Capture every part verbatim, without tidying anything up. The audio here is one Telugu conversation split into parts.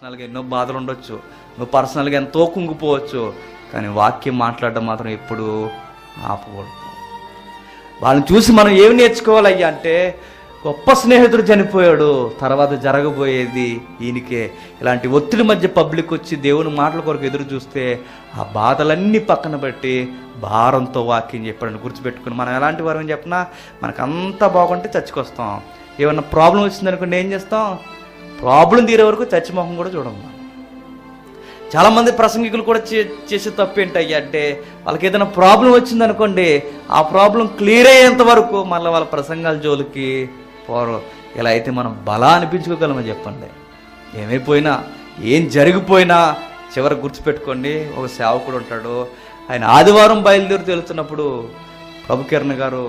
పర్సనల్గా ఎన్నో బాధలు ఉండొచ్చు, నువ్వు పర్సనల్గా ఎంతో కుంగిపోవచ్చు, కానీ వాక్యం మాట్లాడడం మాత్రం ఎప్పుడు ఆపకూడదు. వాళ్ళని చూసి మనం ఏమి నేర్చుకోవాలయ్యా అంటే, గొప్ప స్నేహితుడు చనిపోయాడు, తర్వాత జరగబోయేది ఈయనకే. ఇలాంటి ఒత్తిడి మధ్య పబ్లిక్ వచ్చి దేవుని మాటల కొరకు ఎదురు చూస్తే ఆ బాధలన్నీ పక్కన పెట్టి భారంతో వాక్యం చెప్పాడని గుర్తుపెట్టుకుని మనం ఎలాంటి వారు అని చెప్పినా మనకు అంతా బాగుంటే చచ్చికొస్తాం. ఏమన్నా ప్రాబ్లం వచ్చిందనుకోండి ఏం చేస్తాం? ప్రాబ్లం తీరే వరకు చచ్చిమొహం కూడా చూడము. చాలామంది ప్రసంగికులు కూడా చే చేసే తప్పు ఏంటయ్యా అంటే, వాళ్ళకి ఏదైనా ప్రాబ్లం వచ్చిందనుకోండి, ఆ ప్రాబ్లం క్లియర్ అయ్యేంత వరకు మళ్ళీ వాళ్ళ ప్రసంగాల జోలికి పోరు. ఇలా అయితే మనం బలా అనిపించుకోగలమని చెప్పండి. ఏమైపోయినా ఏం జరిగిపోయినా చివరికి గుర్తుపెట్టుకోండి, ఒక సేవకుడు ఉంటాడు. ఆయన ఆదివారం బయలుదేరి వెళ్తున్నప్పుడు ప్రభుకిరణ్ గారు,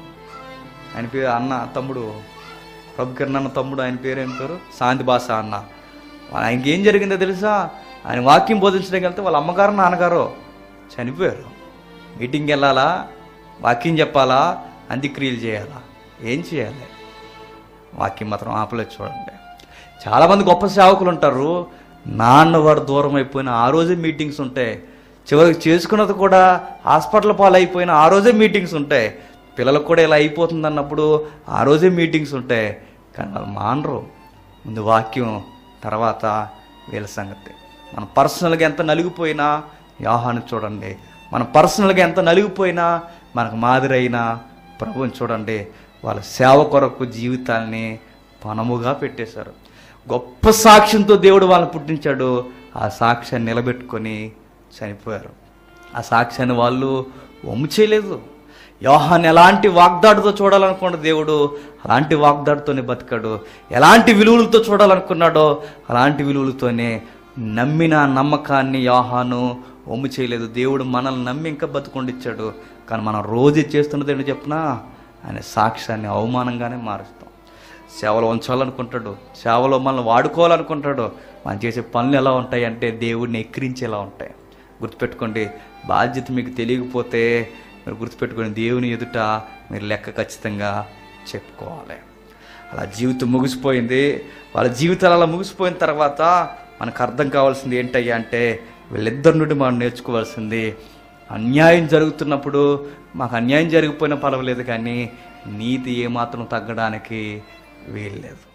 ఆయన పేరు అన్న తమ్ముడు, ప్రభుకిరణ్ అన్న తమ్ముడు, ఆయన పేరు ఏం పేరు శాంతి భాష అన్న. ఆయనకి ఏం జరిగిందో తెలుసా? ఆయన వాక్యం బోధించడానికి వెళ్తే వాళ్ళ అమ్మగారు నాన్నగారు చనిపోయారు. మీటింగ్కి వెళ్ళాలా, వాక్యం చెప్పాలా, అంత్యక్రియలు చేయాలా, ఏం చేయాలి? వాక్యం మాత్రం ఆపలేదు. చూడండి, చాలామంది గొప్ప సేవకులు ఉంటారు, నాన్న వారు దూరం అయిపోయిన ఆ రోజే మీటింగ్స్ ఉంటాయి. చివరికి చేసుకున్నది కూడా హాస్పిటల్ పాలు అయిపోయిన ఆ రోజే మీటింగ్స్ ఉంటాయి. పిల్లలకు కూడా ఇలా అయిపోతుంది అన్నప్పుడు ఆ రోజే మీటింగ్స్ ఉంటాయి. కానీ వాళ్ళు మానరు. ముందు వాక్యం, తర్వాత వీళ్ళ సంగతి. మన పర్సనల్గా ఎంత నలిగిపోయినా యోహాను చూడండి, మన పర్సనల్గా ఎంత నలిగిపోయినా మనకు మాదిరి అయిన ప్రభువుని చూడండి. వాళ్ళ సేవ కొరకు జీవితాన్ని పణముగా పెట్టేశారు. గొప్ప సాక్ష్యంతో దేవుడు వాళ్ళని పుట్టించాడు. ఆ సాక్ష్యాన్ని నిలబెట్టుకొని చనిపోయారు. ఆ సాక్ష్యాన్ని వాళ్ళు వమ్ము చేయలేదు. యోహాను ఎలాంటి వాగ్దాడితో చూడాలనుకున్నాడు దేవుడు, అలాంటి వాగ్దాడితోనే బతికాడు. ఎలాంటి విలువలతో చూడాలనుకున్నాడో అలాంటి విలువలతోనే నమ్మిన నమ్మకాన్ని యోహాను వమ్ము చేయలేదు. దేవుడు మనల్ని నమ్మి ఇంకా బతుకుండిచ్చాడు. కానీ మనం రోజు చేస్తున్నది ఏంటో చెప్పినా ఆయన సాక్ష్యాన్ని అవమానంగానే మారుస్తాం. సేవలో ఉంచాలనుకుంటాడు, సేవలో మనల్ని వాడుకోవాలనుకుంటాడు. మనం చేసే పనులు ఎలా ఉంటాయి అంటే దేవుడిని ఎక్కిరించేలా ఉంటాయి. గుర్తుపెట్టుకోండి, బాధ్యత మీకు తెలియకపోతే మీరు గుర్తుపెట్టుకోండి, దేవుని ఎదుట మీరు లెక్క ఖచ్చితంగా చెప్పుకోవాలి. అలా జీవితం ముగిసిపోయింది. వాళ్ళ జీవితాలు అలా ముగిసిపోయిన తర్వాత మనకు అర్థం కావాల్సింది ఏంటయ్యా అంటే, వీళ్ళిద్దరి నుండి మనం నేర్చుకోవాల్సింది, అన్యాయం జరుగుతున్నప్పుడు మాకు అన్యాయం జరిగిపోయినా పర్వాలేదు, కానీ నీతి ఏమాత్రం తగ్గడానికి వీల్లేదు.